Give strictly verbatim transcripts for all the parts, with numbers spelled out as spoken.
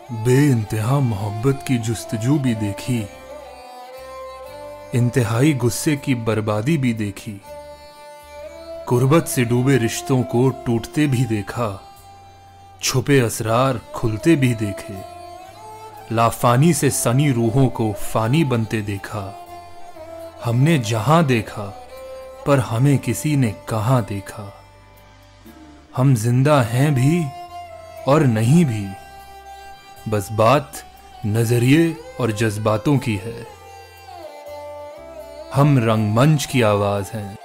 बेइंतहा मोहब्बत की जुस्तजू भी देखी, इंतहाई गुस्से की बर्बादी भी देखी, कुर्बत से डूबे रिश्तों को टूटते भी देखा, छुपे असरार खुलते भी देखे, लाफानी से सनी रूहों को फानी बनते देखा। हमने जहां देखा पर हमें किसी ने कहां देखा। हम जिंदा हैं भी और नहीं भी, बस बात नजरिए और जज्बातों की है। हम रंगमंच की आवाज हैं।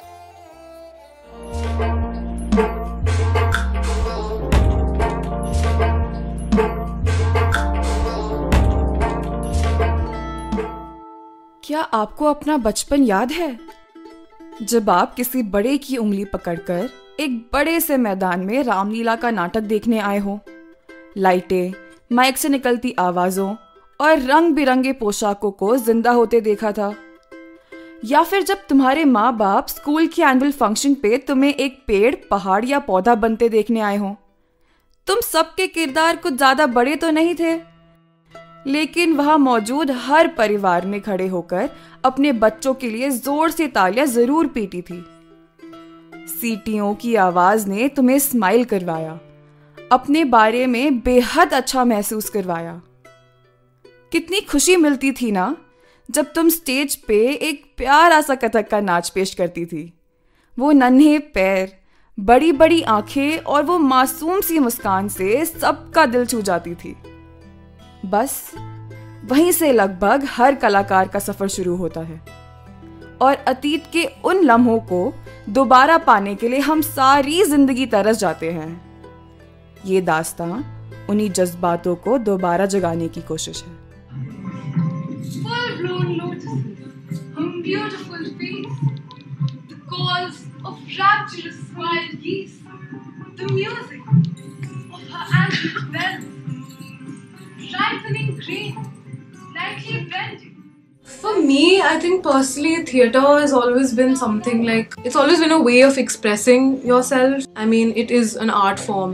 क्या आपको अपना बचपन याद है, जब आप किसी बड़े की उंगली पकड़कर एक बड़े से मैदान में रामलीला का नाटक देखने आए हो? लाइटें, माइक से निकलती आवाजों और रंग बिरंगे पोशाकों को जिंदा होते देखा था। या फिर जब तुम्हारे माँ बाप स्कूल के एनुअल फंक्शन पे तुम्हें एक पेड़, पहाड़ या पौधा बनते देखने आए हो। तुम सबके किरदार कुछ ज्यादा बड़े तो नहीं थे, लेकिन वहां मौजूद हर परिवार ने खड़े होकर अपने बच्चों के लिए जोर से तालियां जरूर पीटी थी। सीटियों की आवाज ने तुम्हें स्माइल करवाया, अपने बारे में बेहद अच्छा महसूस करवाया। कितनी खुशी मिलती थी ना जब तुम स्टेज पे एक प्यारा सा कथक का नाच पेश करती थी। वो नन्हे पैर, बड़ी बड़ी आंखें और वो मासूम सी मुस्कान से सबका दिल छू जाती थी। बस वहीं से लगभग हर कलाकार का सफर शुरू होता है और अतीत के उन लम्हों को दोबारा पाने के लिए हम सारी जिंदगी तरस जाते हैं। ये दास्तां उन्हीं जज्बातों को दोबारा जगाने की कोशिश है। Full-blown lotuses, hum beautiful face, the calls of rapturous wild geese, the music of her antique bells, ripening grain, lightly bending. For me, I think personally, theatre has always been something like, it's always been a way of expressing yourself. I mean, it is an art form.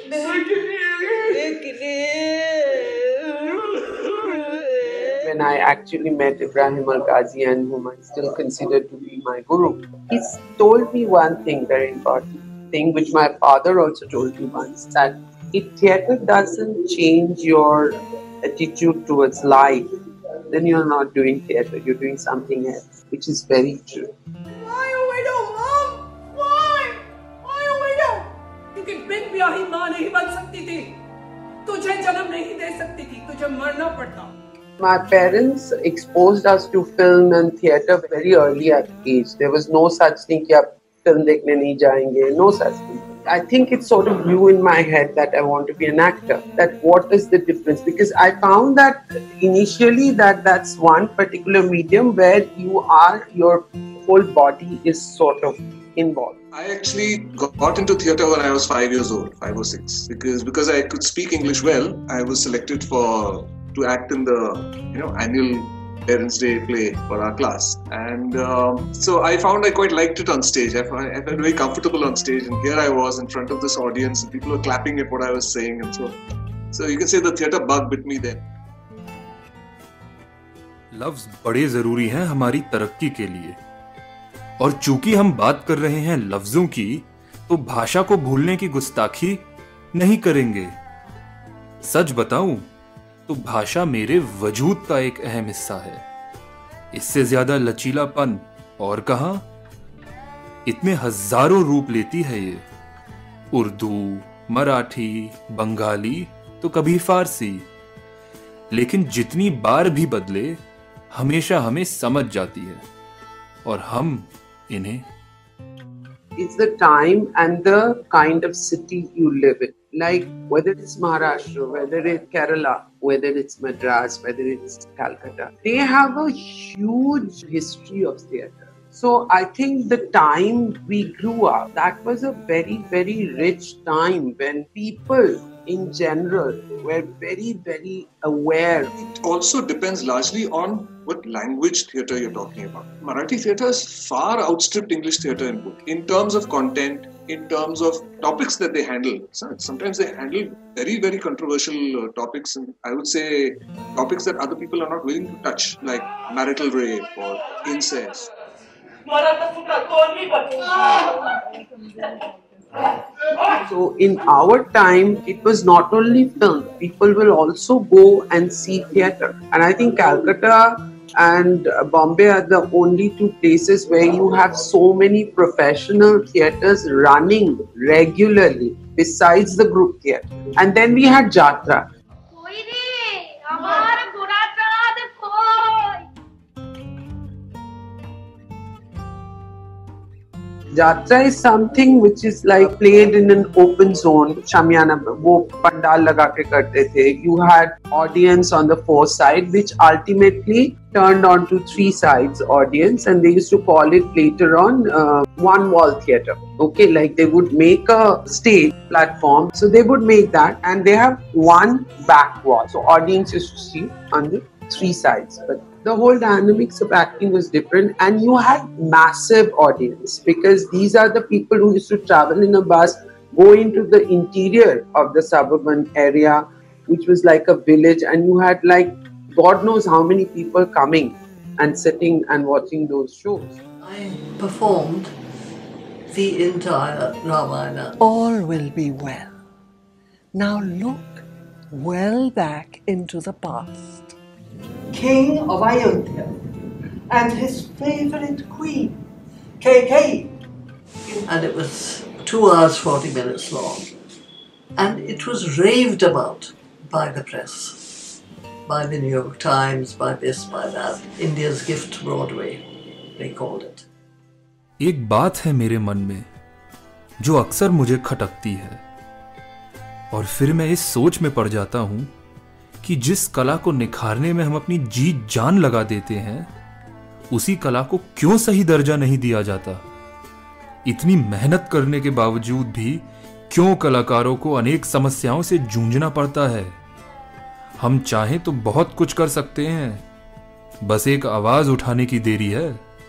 When I actually met Ibrahim Al-Ghazi, and whom I still consider to be my guru, he told me one thing, very important thing, which my father also told me once, that if theatre doesn't change your attitude towards life, then you're not doing theatre, you're doing something else, which is very true. Why a widow, Mom? Why? Why a widow? क्योंकि बिन ब्याही माँ नहीं बन सकती थी, तुझे जन्म नहीं दे सकती थी, तुझे मरना पड़ता। My parents exposed us to film and theatre very early at age. There was no such thing कि आप film देखने नहीं जाएंगे, no such thing. I think it sort of grew in my head that I want to be an actor. That what is the difference? Because I found that initially that that's one particular medium where you are, your whole body is sort of involved. I actually got into theatre when I was five years old, five or six, because because I could speak English well. I was selected for to act in the you know annual Parents' Day play for our class, and um, so I found I quite liked it on stage. I, found, I felt very comfortable on stage, and here I was in front of this audience, and people were clapping at what I was saying, and so so you can say the theatre bug bit me then. लफ्ज बड़े जरूरी हैं हमारी तरक्की के लिए, और चूंकि हम बात कर रहे हैं लफ्जों की, तो भाषा को भूलने की गुस्ताखी नहीं करेंगे। सच बताऊं तो भाषा मेरे वजूद का एक अहम हिस्सा है। इससे ज्यादा लचीलापन और कहां। इतने हजारों रूप लेती है ये, उर्दू, मराठी, बंगाली, तो कभी फारसी, लेकिन जितनी बार भी बदले हमेशा हमें समझ जाती है और हम इन्हें। It's the time and the kind of city you live in. Like whether it's Maharashtra, whether it's Kerala, whether it's Madras, whether it's Calcutta, they have a huge history of theatre. So I think the time we grew up, that was a very, very rich time when people in general were very, very aware. It also depends largely on what language theatre you're talking about. Marathi theatre has far outstripped English theatre in book, in terms of content, in terms of topics that they handle. So sometimes they handle very, very controversial uh, topics, and I would say topics that other people are not willing to touch, like marital rape or incest. So in our time, it was not only film. People will also go and see theatre. And I think Calcutta and Bombay are the only two places where you have so many professional theatres running regularly besides the group theatre. And then we had Jatra. Jatra is something which is like played in an open zone. Shamiana, wo pandal laga ke karte the. You had audience on the four side, which ultimately turned on to three sides audience, and they used to call it later on uh, one wall theatre. Okay, like they would make a stage platform, so they would make that, and they have one back wall. So audience used to see on the three sides, but the whole dynamics of acting was different, and you had massive audience because these are the people who used to travel in a bus, go into the interior of the suburban area, which was like a village, and you had like God knows how many people coming and sitting and watching those shows. I performed the entire Ramayana. All will be well. Now look well back into the past. King of Ayodhya and his favorite queen, Kaikeyi. And it was two hours, forty minutes long. And it was raved about by the press, by the New York Times, by this, by that. India's gift to Broadway, they called it. एक बात है मेरे मन में जो अक्सर मुझे खटकती है, और फिर मैं इस सोच में पड़ जाता हूं कि जिस कला को निखारने में हम अपनी जी जान लगा देते हैं, उसी कला को क्यों सही दर्जा नहीं दिया जाता। इतनी मेहनत करने के बावजूद भी क्यों कलाकारों को अनेक समस्याओं से जूझना पड़ता है। हम चाहें तो बहुत कुछ कर सकते हैं, बस एक आवाज उठाने की देरी है।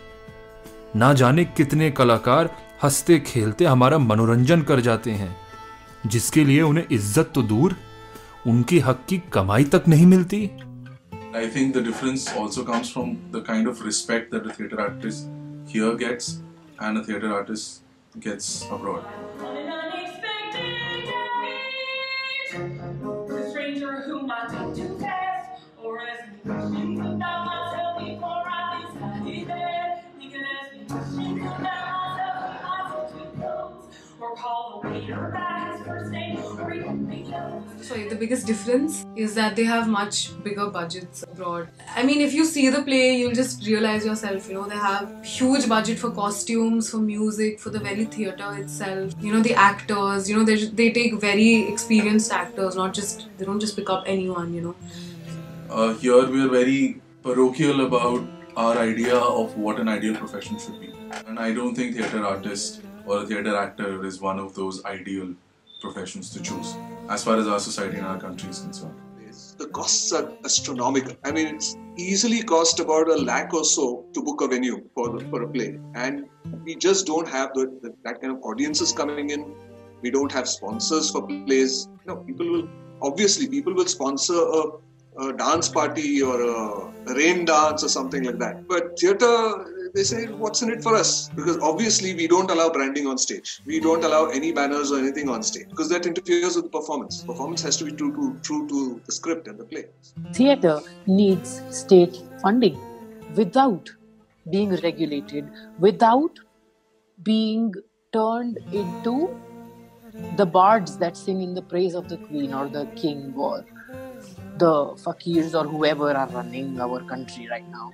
ना जाने कितने कलाकार हंसते खेलते हमारा मनोरंजन कर जाते हैं, जिसके लिए उन्हें इज्जत तो दूर उनकी हक की कमाई तक नहीं मिलती। I think the difference also comes from the kind of respect that a theatre artist here gets and a theatre artist gets abroad. The stranger whom I took to test, or ask me questions about myself before I decided that he can ask me questions about myself if I took to those, or call the waiter by his first name, or even make jokes. Sorry, the biggest difference is that they have much bigger budgets abroad. I mean, if you see the play, you'll just realize yourself, you know, they have huge budget for costumes, for music, for the very theatre itself. You know, the actors, you know, they they take very experienced actors, not just, they don't just pick up anyone, you know. Uh, here we are very parochial about our idea of what an ideal profession should be. And I don't think theatre artist or a theatre actor is one of those ideal professions to choose, as far as our society and our country is concerned. The costs are astronomical. I mean, it's easily cost about a lakh or so to book a venue for the, for a play, and we just don't have the, the, that kind of audiences coming in. We don't have sponsors for plays. You know, people will obviously people will sponsor a, a dance party or a rain dance or something like that. But theatre, they say, what's in it for us? Because obviously we don't allow branding on stage. We don't allow any banners or anything on stage because that interferes with the performance. Performance has to be true to, true to the script and the play. Theatre needs state funding without being regulated, without being turned into the bards that sing in the praise of the queen or the king or the fakirs or whoever are running our country right now.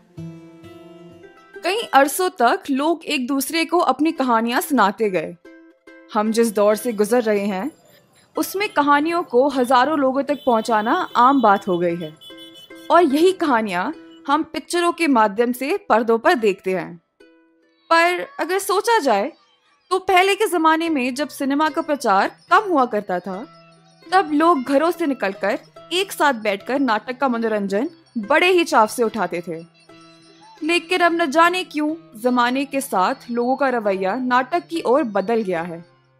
कई अरसों तक लोग एक दूसरे को अपनी कहानियां सुनाते गए। हम जिस दौर से गुजर रहे हैं उसमें कहानियों को हजारों लोगों तक पहुंचाना आम बात हो गई है, और यही कहानियां हम पिक्चरों के माध्यम से पर्दों पर देखते हैं। पर अगर सोचा जाए तो पहले के ज़माने में जब सिनेमा का प्रचार कम हुआ करता था, तब लोग घरों से निकलकर एक साथ बैठकर नाटक का मनोरंजन बड़े ही चाव से उठाते थे। लेकिन अब न जाने क्यों ज़माने के साथ लोगों का रवैया नाटक की ओर बदल गया है।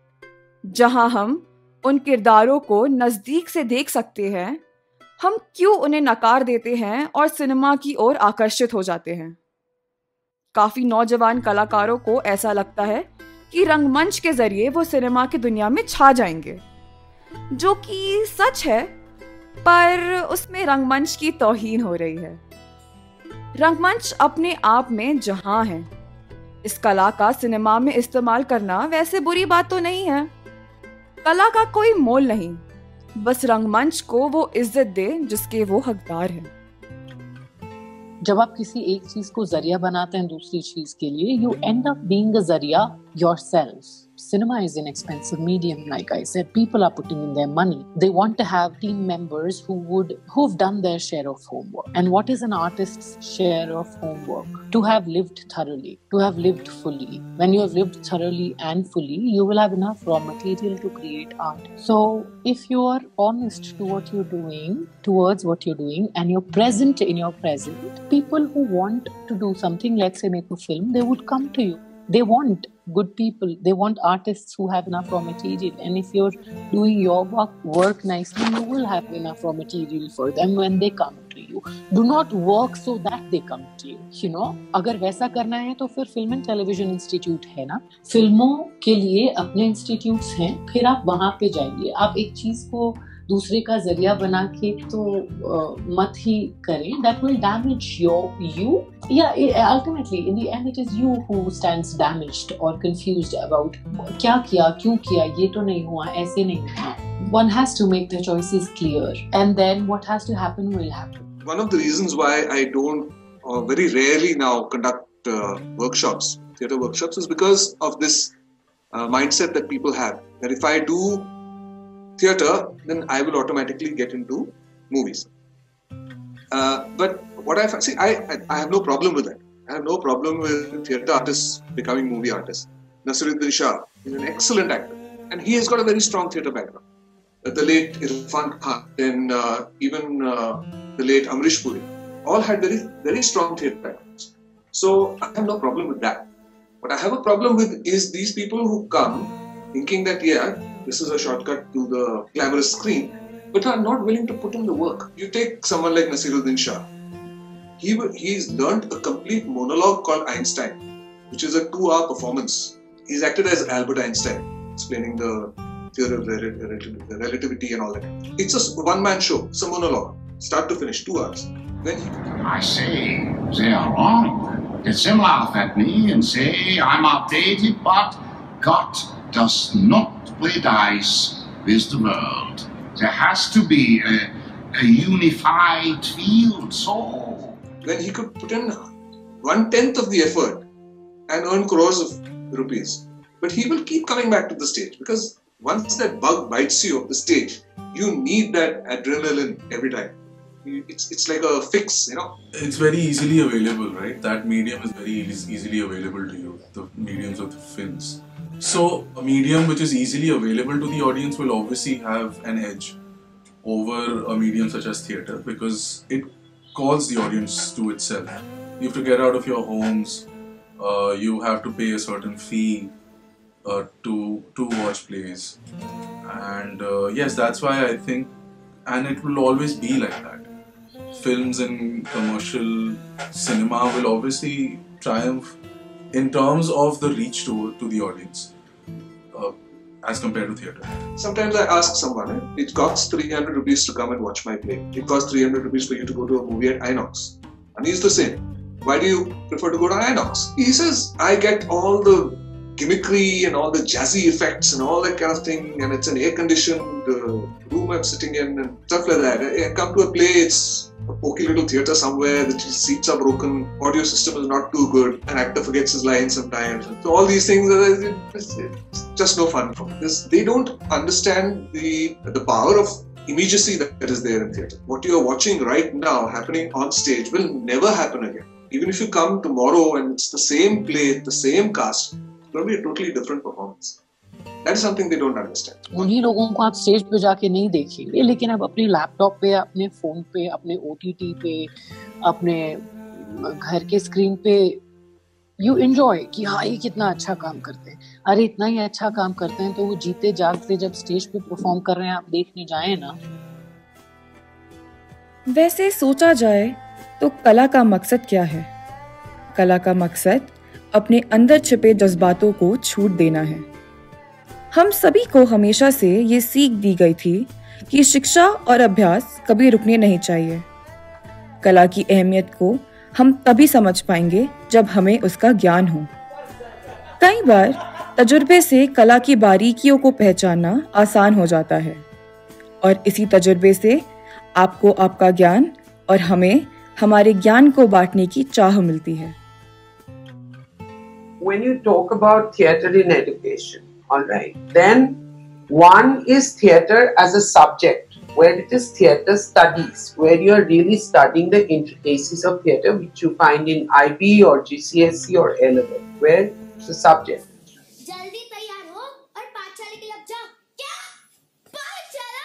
जहां हम उन किरदारों को नजदीक से देख सकते हैं, हम क्यों उन्हें नकार देते हैं और सिनेमा की ओर आकर्षित हो जाते हैं? काफी नौजवान कलाकारों को ऐसा लगता है कि रंगमंच के जरिए वो सिनेमा की दुनिया में छा जाएंगे, जो कि सच है, पर उसमें रंगमंच की तौहीन हो रही है। रंगमंच अपने आप में जहां है, इस कला का सिनेमा में इस्तेमाल करना वैसे बुरी बात तो नहीं है। कला का कोई मोल नहीं, बस रंगमंच को वो इज्जत दे जिसके वो हकदार है। जब आप किसी एक चीज को जरिया बनाते हैं दूसरी चीज के लिए, you end up being a zariya yourself. Cinema is an expensive medium, like I said. People are putting in their money. They want to have team members who would who've done their share of homework. And what is an artist's share of homework? To have lived thoroughly, to have lived fully. When you have lived thoroughly and fully, you will have enough raw material to create art. So, if you are honest to what you're doing, towards what you're doing, and you're present in your present, people who want to do something, let's say make a film, they would come to you. They want good people. They want artists who have enough raw material. And if you're doing your work, work nicely, you will have enough raw material for them when they come to you. Do not work so that they come to you. You know, अगर वैसा करना है तो फिर film and television institute है ना, फिल्मों के लिए अपने इंस्टीट्यूट्स हैं, फिर आप वहाँ पे जाइए। आप एक चीज को दूसरे का जरिया बना के तो uh, मत ही करें. That will damage your you. Yeah, ultimately in the end it is you who stands damaged or confused about क्या किया, क्यों किया, ये तो नहीं हुआ, ऐसे नहीं हुआ. One has to make the choices clear, and then what has to happen will happen. One of the reasons why I don't, or very rarely now, conduct uh, workshops, theatre workshops, is because of this uh, mindset that people have. That if I do theatre, then I will automatically get into movies. Uh, but what I see, I, I I have no problem with that. I have no problem with theatre artists becoming movie artists. Naseeruddin Shah is an excellent actor, and he has got a very strong theatre background. Uh, the late Irfan Khan, and uh, even uh, the late Amrish Puri, all had very very strong theatre backgrounds. So I have no problem with that. What I have a problem with is these people who come thinking that yeah, this is a shortcut to the glamorous screen, but are not willing to put in the work. You take someone like Naseeruddin Shah. He he's learned a complete monologue called Einstein, which is a two-hour performance. He's acted as Albert Einstein, explaining the theory of the relativity and all that. It's a one-man show. It's a monologue, start to finish, two hours. When he... I say they are wrong. They still laugh at me and say I'm outdated, but God does not play dice with the world. There has to be a, a unified field. So when he could put in one tenth of the effort and earn crores of rupees, but he will keep coming back to the stage because once that bug bites you of the stage, you need that adrenaline every time. It's it's like a fix, you know. It's very easily available, right? That medium is very eas- easily available to you. The mediums of the films. So a medium which is easily available to the audience will obviously have an edge over a medium such as theatre because it calls the audience to itself. You have to get out of your homes. Uh, you have to pay a certain fee uh, to to watch plays, and uh, yes, that's why I think, and it will always be like that. Films and commercial cinema will obviously triumph in terms of the reach to to the audience uh, as compared to theatre. Sometimes I ask someone, eh, it costs three hundred rupees to come and watch my play. It costs three hundred rupees for you to go to a movie at Inox. And he's the same. Why do you prefer to go to Inox? He says, I get all the gimmickry and all the jazzy effects and all that kind of thing, and it's an air-conditioned uh, room I'm sitting in and stuff like that. I come to a play, it's a pokey little theatre somewhere, the seats are broken, audio system is not too good, an actor forgets his lines sometimes. So all these things, are, it's, it's just no fun for me. They don't understand the, the power of immediacy that is there in theatre. What you are watching right now happening on stage will never happen again. Even if you come tomorrow and it's the same play, the same cast, it's going to be a totally different performance. That is something they don't understand. उन्हीं लोगों को आप stage पे जाके नहीं देखेंगे, लेकिन आप अपने लैपटॉप पे, अपने फोन पे, अपने ओटीटी पे, अपने घर के स्क्रीन पे you enjoy कि हाँ ये कितना अच्छा काम करते हैं. अरे इतना ही अच्छा काम करते हैं तो वो जीते जागते जब स्टेज पे परफॉर्म कर रहे हैं आप देखने जाएं ना। वैसे सोचा जाए तो कला का मकसद क्या है? कला का मकसद अपने अंदर छिपे जज्बातों को छूट देना है। हम सभी को हमेशा से ये सीख दी गई थी कि शिक्षा और अभ्यास कभी रुकने नहीं चाहिए। कला की अहमियत को हम तभी समझ पाएंगे जब हमें उसका ज्ञान हो। कई बार तजुर्बे से कला की बारीकियों को पहचानना आसान हो जाता है और इसी तजुर्बे से आपको आपका ज्ञान और हमें हमारे ज्ञान को बांटने की चाह मिलती है। When you talk about theatre in education, all right, then one is theatre as a subject, where it is theatre studies, where you are really studying the intricacies of theatre, which you find in I B or G C S E or A level, where it's a subject. जल्दी तैयार हो और पाठशाला के लिए अब जाओ। क्या? पाठशाला?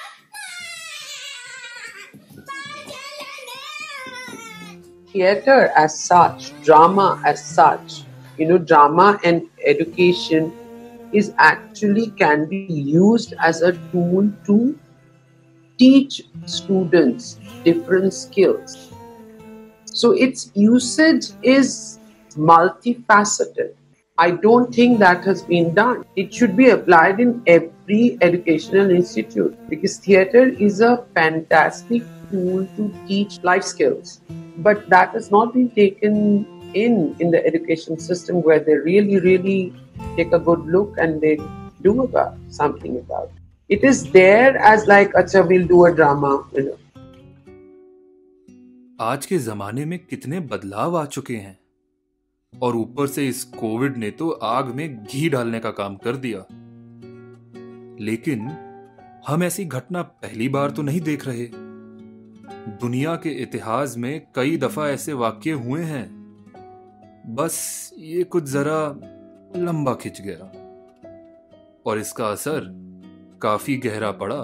Theatre as such, drama as such, you know, drama and education is actually can be used as a tool to teach students different skills. So its usage is multifaceted. I don't think that has been done. It should be applied in every educational institute because theatre is a fantastic tool to teach life skills. But that has not been taken in in the education system where they really, really take a good look and they do about something about it. It is there as like, acha, we'll do a drama, you know. आज के जमाने में कितने बदलाव आ चुके हैं और ऊपर से इस कोविड ने तो आग में घी डालने का काम कर दिया। लेकिन हम ऐसी घटना पहली बार तो नहीं देख रहे। दुनिया के इतिहास में कई दफा ऐसे वाक्य हुए हैं, बस ये कुछ जरा लंबा खिंच गया और इसका असर काफी गहरा पड़ा।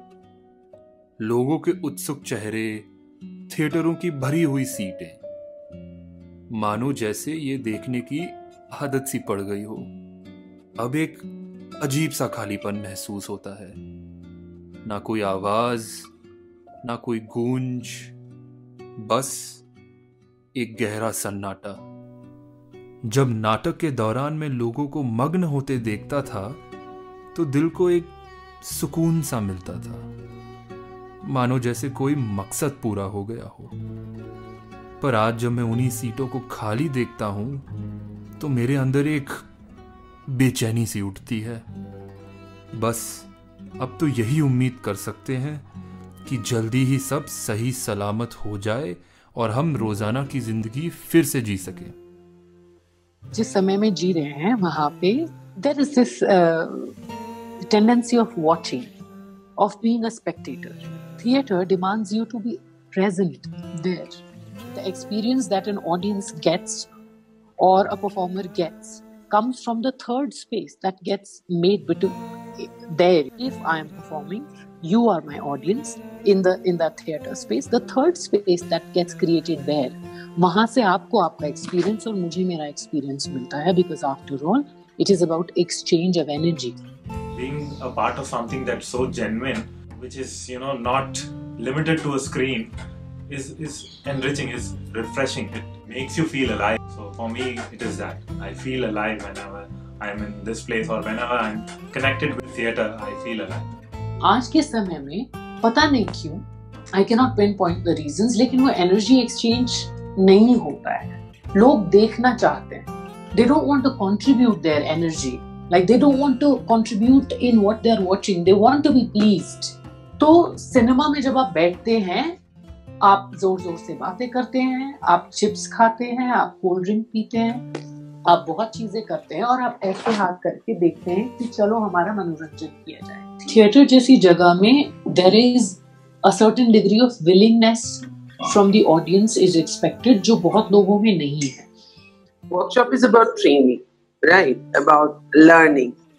लोगों के उत्सुक चेहरे, थिएटरों की भरी हुई सीटें, मानो जैसे ये देखने की आदत सी पड़ गई हो। अब एक अजीब सा खालीपन महसूस होता है, ना कोई आवाज, ना कोई गूंज, बस एक गहरा सन्नाटा। जब नाटक के दौरान मैं लोगों को मग्न होते देखता था तो दिल को एक सुकून सा मिलता था, मानो जैसे कोई मकसद पूरा हो गया हो। पर आज जब मैं उन्हीं सीटों को खाली देखता हूं तो मेरे अंदर एक बेचैनी सी उठती है। बस अब तो यही उम्मीद कर सकते हैं कि जल्दी ही सब सही सलामत हो जाए और हम रोजाना की जिंदगी फिर से जी सकें। जिस समय में जी रहे हैं वहां पे there is this uh, tendency of watching, of being a spectator. Theatre demands you to be present there. The experience that an audience gets or a performer gets comes from the third space that gets made between there. If I am performing, you are my audience in the in that theatre space. The third space that gets created there, वहाँ से आपको आपका experience और मुझे मेरा experience मिलता है, because after all, it is about exchange of energy. Being a part of something that's so genuine, which is, you know, not limited to a screen, is is enriching, is refreshing. It makes you feel alive. So for me, it is that. I feel alive whenever I'm in this place or whenever I'm connected with theatre, I feel alive. आज के समय में पता नहीं क्यों, I cannot pinpoint the reasons, लेकिन वो energy exchange नहीं होता है। लोग देखना चाहते हैं। They don't want to contribute their energy. Like they don't want to contribute in what they are watching. They want to be pleased. तो सिनेमा में जब आप बैठते हैं, आप जोर जोर से बातें करते हैं, आप चिप्स खाते हैं, आप कोल्ड ड्रिंक पीते हैं, आप बहुत चीजें करते हैं और आप ऐसे हाथ करके देखते हैं कि चलो हमारा मनोरंजन किया जाए। थिएटर जैसी जगह में there is a certain degree of willingness from the audience is expected, जो बहुत लोगों में नहीं है। Workshop is about training, right? About learning.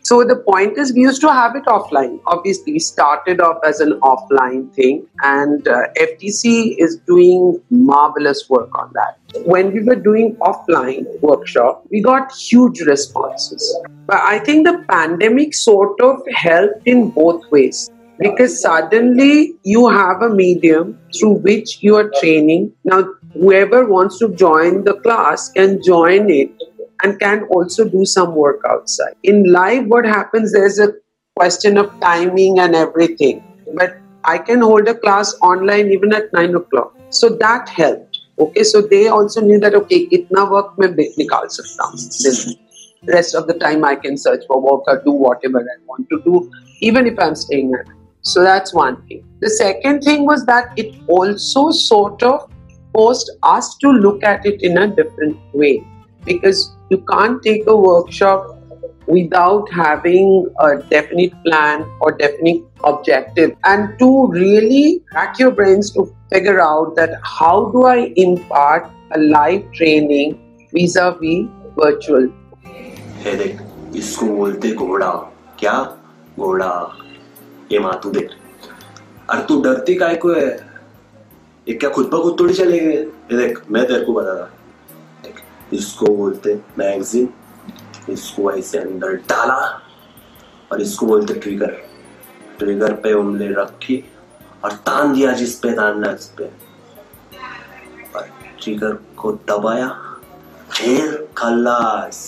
So the point is, we used to have it offline. Obviously, we started off as an offline thing, and uh, F T C is doing marvelous work on that. When we were doing offline workshop, we got huge responses. But I think the pandemic sort of helped in both ways. Because suddenly you have a medium through which you are training. Now, whoever wants to join the class can join it and can also do some work outside. In live, what happens, there's a question of timing and everything. But I can hold a class online even at nine o'clock. So that helped. Okay, so they also knew that, okay, itna work mein nikal sakta hu. The rest of the time I can search for work or do whatever I want to do, even if I'm staying at home. So that's one thing. The second thing was that it also sort of forced us to look at it in a different way, because you can't take a workshop without having a definite plan or definite objective, and to really rack your brains to figure out that how do I impart a live training vis-a-vis virtual. Hey, देख, इसको बोलते घोड़ा, क्या घोड़ा? ये माँ तू देख, अरे तू डरती काय को है? ये क्या खुद पर खुद थोड़ी चलेंगे? ये देख, मैं तेरे को बता रहा, देख, इसको बोलते मैगजीन, इसको ऐसे अंदर डाला और इसको बोलते ट्रिगर। ट्रिगर पे उंगली रखी और तान दिया जिस पे तानना इस पे, और ट्रिगर को दबाया, फिर खल्लास।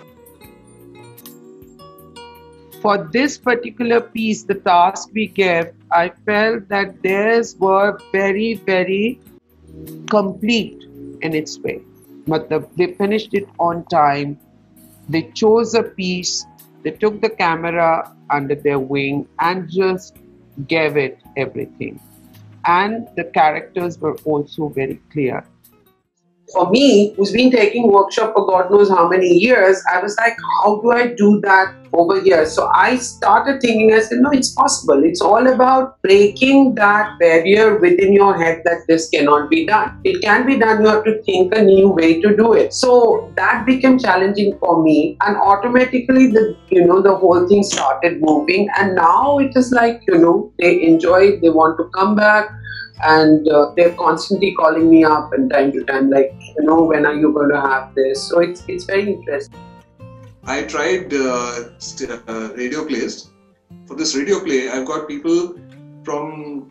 For this particular piece, the task we gave, I felt that theirs were very, very complete in its way. Matlab, they finished it on time. They chose a piece. They took the camera under their wing and just gave it everything. And the characters were also very clear. For me, who's been taking workshop for God knows how many years, I was like, how do I do that over here? So I started thinking, I said, no, it's possible. It's all about breaking that barrier within your head that this cannot be done. It can be done. You have to think a new way to do it. So that became challenging for me, and automatically the, you know, the whole thing started moving, and now it is like, you know, they enjoy it, they want to come back. And uh, they're constantly calling me up and time to time, like, you know, when are you going to have this? So it's it's very interesting. I tried uh, uh, radio plays. For this radio play, I've got people from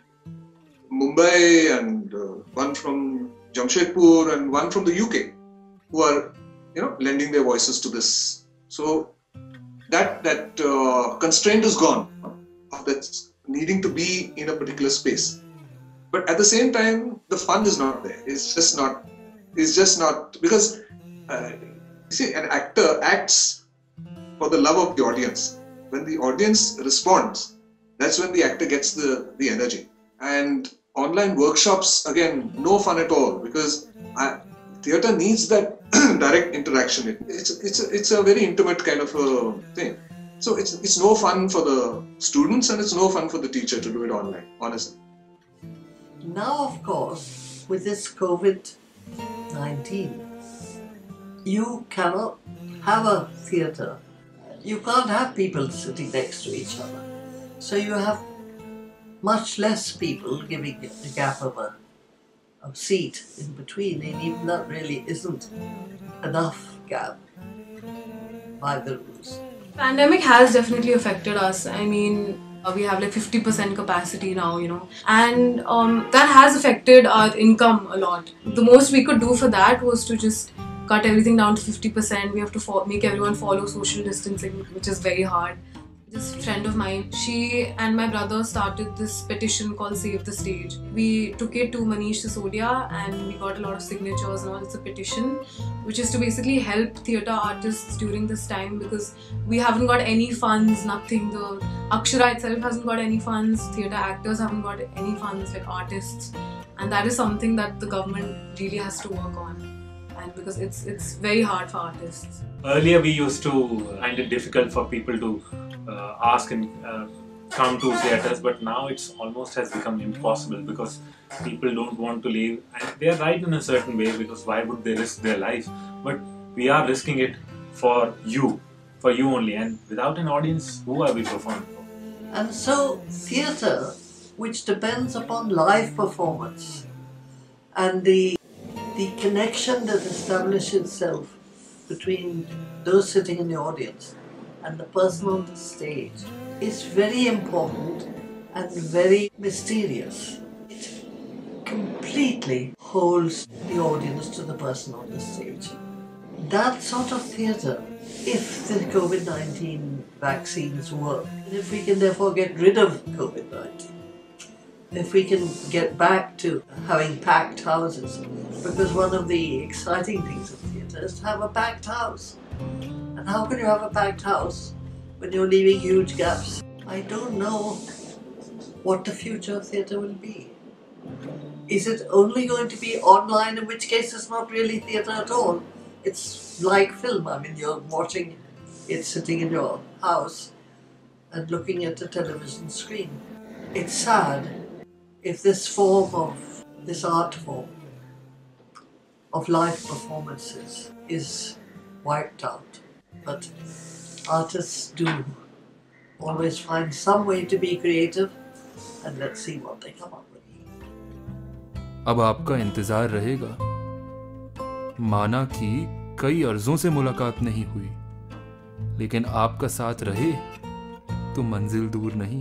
Mumbai and uh, one from Jamshedpur and one from the U K who are, you know, lending their voices to this. So that that uh, constraint is gone. That's needing to be in a particular space. But at the same time, the fun is not there. It's just not. It's just not because uh, see, an actor acts for the love of the audience. When the audience responds, that's when the actor gets the the energy. And online workshops, again, no fun at all, because I, theatre needs that direct interaction. It, it's it's a, it's a very intimate kind of a thing. So it's it's no fun for the students and it's no fun for the teacher to do it online. Honestly. Now, of course, with this COVID nineteen, you cannot have a theatre. You can't have people sitting next to each other. So you have much less people giving the gap of a, a seat in between, and even that really isn't enough gap by the rules. Pandemic has definitely affected us. I mean, we have like fifty percent capacity now, you know, and um, that has affected our income a lot. The most we could do for that was to just cut everything down to fifty percent. We have to make everyone follow social distancing, which is very hard. This friend of mine, she and my brother started this petition called Save the Stage. We took it to Manish Sisodia and we got a lot of signatures and all. It's a petition which is to basically help theatre artists during this time, because we haven't got any funds, nothing. The Akshara itself hasn't got any funds, theatre actors haven't got any funds, like artists. And that is something that the government really has to work on. And because it's, it's very hard for artists. Earlier we used to find it difficult for people to uh, ask and uh, come to theatres, but now it's almost has become impossible because people don't want to leave, and they are right in a certain way, because why would they risk their life? But we are risking it for you, for you only, and without an audience, who are we performing for? And so, theatre, which depends upon live performance and the, the connection that establishes itself between those sitting in the audience and the person on the stage, is very important and very mysterious. It completely holds the audience to the person on the stage. That sort of theatre, if the COVID nineteen vaccines work, and if we can therefore get rid of COVID nineteen, if we can get back to having packed houses, because one of the exciting things of theatre is to have a packed house. And how can you have a packed house when you're leaving huge gaps? I don't know what the future of theatre will be. Is it only going to be online, in which case it's not really theatre at all? It's like film. I mean, you're watching it sitting in your house and looking at the television screen. It's sad if this form of, this art form of live performances is wiped out. But artists do always find some way to be creative, and let's see what they come up with. अब आपका इंतजार रहेगा। माना कि कई अर्जों से मुलाकात नहीं हुई, लेकिन आपका साथ रहे तो मंजिल दूर नहीं।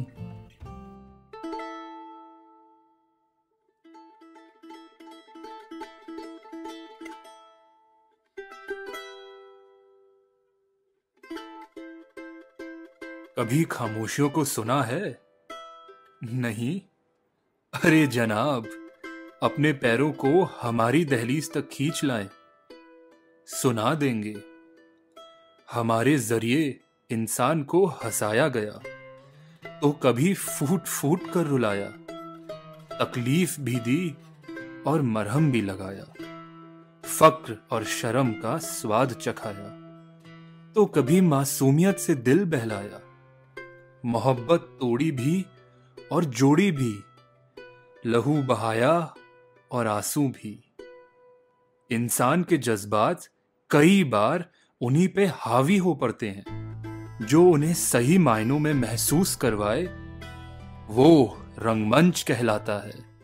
कभी खामोशियों को सुना है? नहीं? अरे जनाब, अपने पैरों को हमारी दहलीज तक खींच लाएं, सुना देंगे। हमारे जरिए इंसान को हंसाया गया तो कभी फूट फूट कर रुलाया, तकलीफ भी दी और मरहम भी लगाया, फक्र और शर्म का स्वाद चखाया तो कभी मासूमियत से दिल बहलाया, मोहब्बत तोड़ी भी और जोड़ी भी, लहू बहाया और आंसू भी। इंसान के जज्बात कई बार उन्हीं पे हावी हो पड़ते हैं, जो उन्हें सही मायनों में महसूस करवाए वो रंगमंच कहलाता है।